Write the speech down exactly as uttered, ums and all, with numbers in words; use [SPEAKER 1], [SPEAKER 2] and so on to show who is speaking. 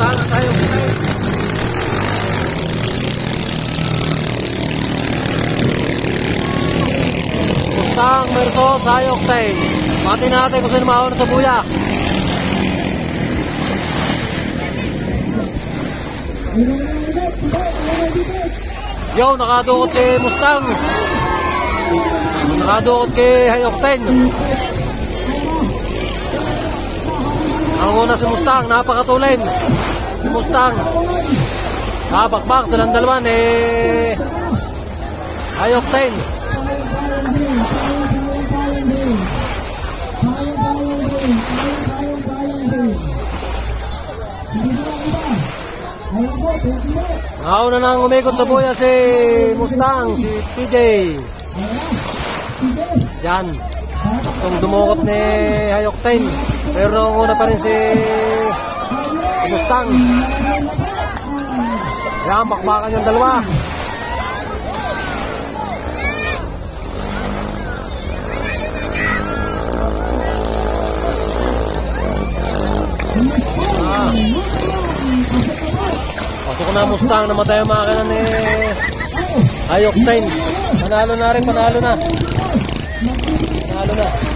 [SPEAKER 1] Mustang at High Octane. Mustang versus High Octane. Pati natin kung sino mauna sa buya. Yo, nakadukot si Mustang. Nakadukot kay High Octane. Ang una si Mustang, napakatulin. Si Mustang nakabakbak silang dalawa ni High Octane. Nauna nang umikot sa buya si Mustang, si P J. Yan. Gustong dumukot ni High Octane. Pero naunguna pa rin si, si Mustang. Yan, bakbakan yung dalawa. Ah. Pasok na Mustang, namatay ang makina ni High Octane. Panalo na rin, panalo na. Panalo na.